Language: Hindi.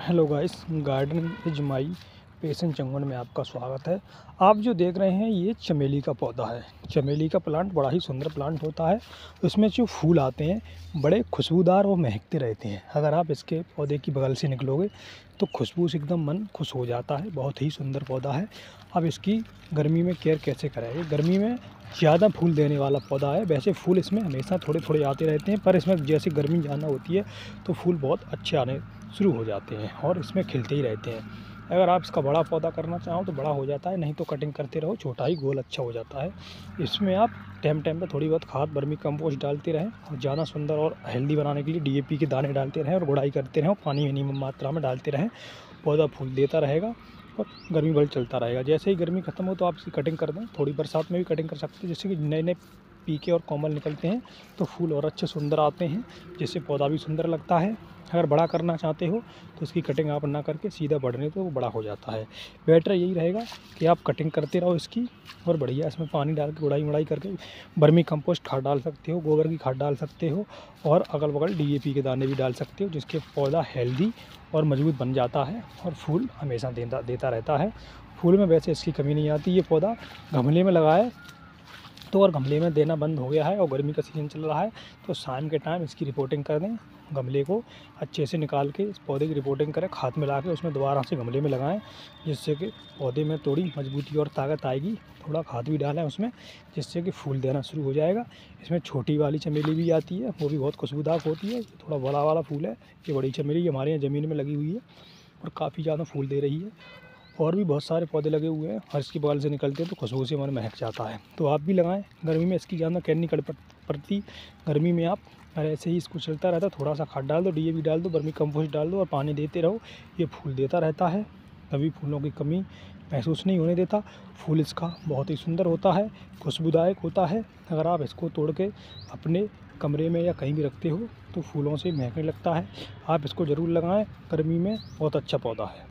Hello guys, garden is my passion चंगन में आपका स्वागत है। आप जो देख रहे हैं ये चमेली का पौधा है। चमेली का प्लांट बड़ा ही सुंदर प्लांट होता है। उसमें जो फूल आते हैं बड़े खुशबूदार और महकते रहते हैं। अगर आप इसके पौधे की बगल से निकलोगे तो खुशबू से एकदम मन खुश हो जाता है। बहुत ही सुंदर पौधा है। अब इसकी गर्मी में केयर कैसे करें? ये गर्मी में ज़्यादा फूल देने वाला पौधा है। वैसे फूल इसमें हमेशा थोड़े थोड़े आते रहते हैं, पर इसमें जैसे गर्मी ज़्यादा होती है तो फूल बहुत अच्छे आने शुरू हो जाते हैं और इसमें खिलते ही रहते हैं। अगर आप इसका बड़ा पौधा करना चाहो तो बड़ा हो जाता है, नहीं तो कटिंग करते रहो, छोटा ही गोल अच्छा हो जाता है। इसमें आप टाइम टाइम पे थोड़ी बहुत खाद वर्मी कंपोस्ट डालते रहें और ज़्यादा सुंदर और हेल्दी बनाने के लिए डीएपी के दाने डालते रहें और गुड़ाई करते रहें और पानी मिनिमम मात्रा में डालते रहें। पौधा फूल देता रहेगा और गर्मी भर चलता रहेगा। जैसे ही गर्मी खत्म हो तो आप इसकी कटिंग कर दें। थोड़ी बरसात में भी कटिंग कर सकते हैं, जिससे कि नए नए पीके और कोमल निकलते हैं तो फूल और अच्छे सुंदर आते हैं, जिससे पौधा भी सुंदर लगता है। अगर बड़ा करना चाहते हो तो इसकी कटिंग आप ना करके सीधा बढ़ने तो वो बड़ा हो जाता है। बेटर यही रहेगा कि आप कटिंग करते रहो इसकी और बढ़िया इसमें पानी डाल के गुड़ाई मुड़ाई करके वर्मी कंपोस्ट खाद डाल सकते हो, गोबर की खाद डाल सकते हो और अगल बगल डीएपी के दाने भी डाल सकते हो, जिसके पौधा हेल्दी और मजबूत बन जाता है और फूल हमेशा देता रहता है। फूल में वैसे इसकी कमी नहीं आती। ये पौधा गमले में लगाए तो और गमले में देना बंद हो गया है और गर्मी का सीज़न चल रहा है तो शाम के टाइम इसकी रिपोर्टिंग कर दें। गमले को अच्छे से निकाल के इस पौधे की रिपोर्टिंग करें, खाद मिला के उसमें दोबारा से गमले में लगाएं, जिससे कि पौधे में थोड़ी मजबूती और ताकत आएगी। थोड़ा खाद भी डालें उसमें, जिससे कि फूल देना शुरू हो जाएगा। इसमें छोटी वाली चमेली भी आती है, वो भी बहुत खुशबूदार होती है। थोड़ा बड़ा वाला फूल है। ये बड़ी चमेली हमारे यहाँ ज़मीन में लगी हुई है और काफ़ी ज़्यादा फूल दे रही है। और भी बहुत सारे पौधे लगे हुए हैं और इसकी बगल से निकलते हैं तो खुशबू से मन महक जाता है। तो आप भी लगाएं। गर्मी में इसकी ज़्यादा केयर नहीं पड़ती। गर्मी में आप ऐसे ही इसको चलता रहता, थोड़ा सा खाद डाल दो, डीएपी डाल दो, वर्मी कंपोस्ट डाल दो और पानी देते रहो। ये फूल देता रहता है, कभी फूलों की कमी महसूस नहीं होने देता। फूल इसका बहुत ही सुंदर होता है, खुशबूदायक होता है। अगर आप इसको तोड़ के अपने कमरे में या कहीं भी रखते हो तो फूलों से महकने लगता है। आप इसको ज़रूर लगाएं। गर्मी में बहुत अच्छा पौधा है।